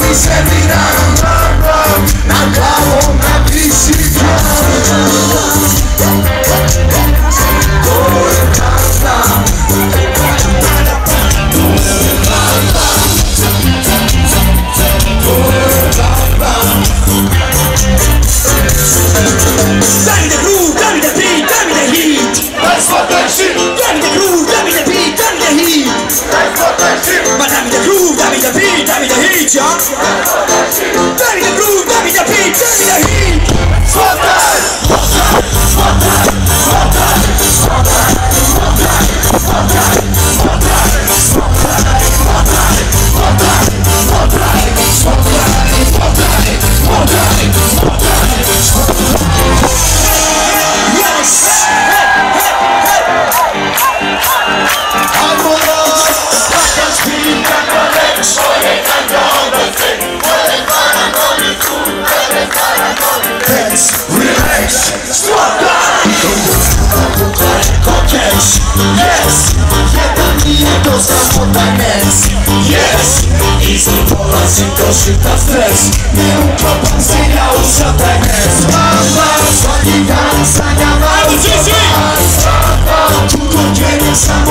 przebierają blam, blam. Na kało, na bliższy yes, jeden i jego samotna nec. Yes, i znipola się koszyta stres. Nie ukropam zmieniał żaden nec. Mama, słani dansa, nie ma. Długo nie sam